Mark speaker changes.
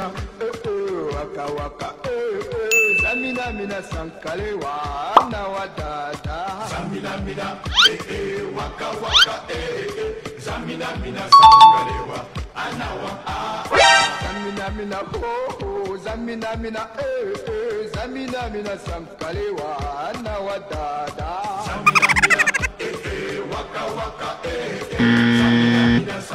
Speaker 1: waka waka zamina mina sankalewa na wadada zamina mina waka waka zamina mina sankalewa anawa zamina mina zamina mina zamina mina sankalewa na wadada zamina mina waka waka zamina mina